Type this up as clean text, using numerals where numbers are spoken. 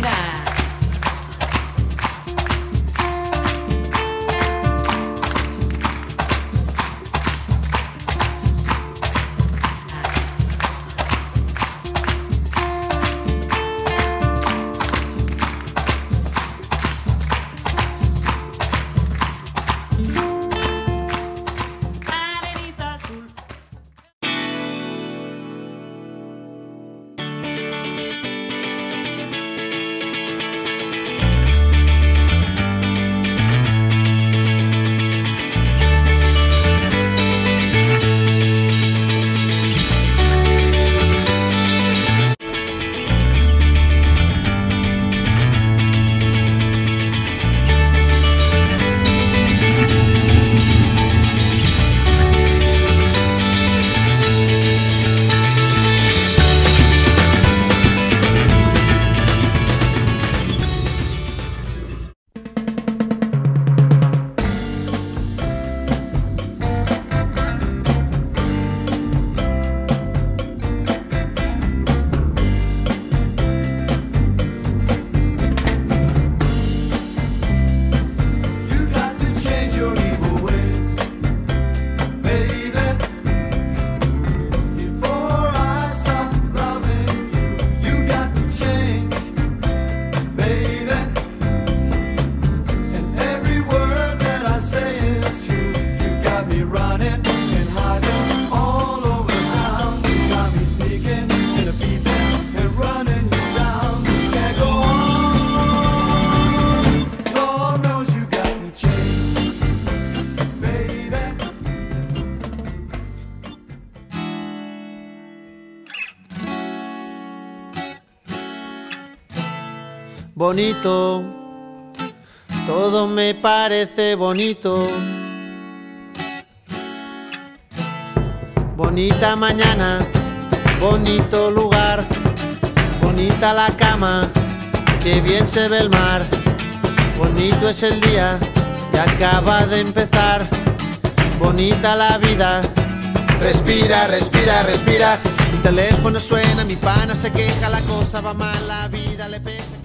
Mira. Bonito, todo me parece bonito. Bonita mañana, bonito lugar, bonita la cama, que bien se ve el mar. Bonito es el día que acaba de empezar, bonita la vida. Respira, respira, respira. Mi teléfono suena, mi pana se queja, la cosa va mal, la vida le pesa.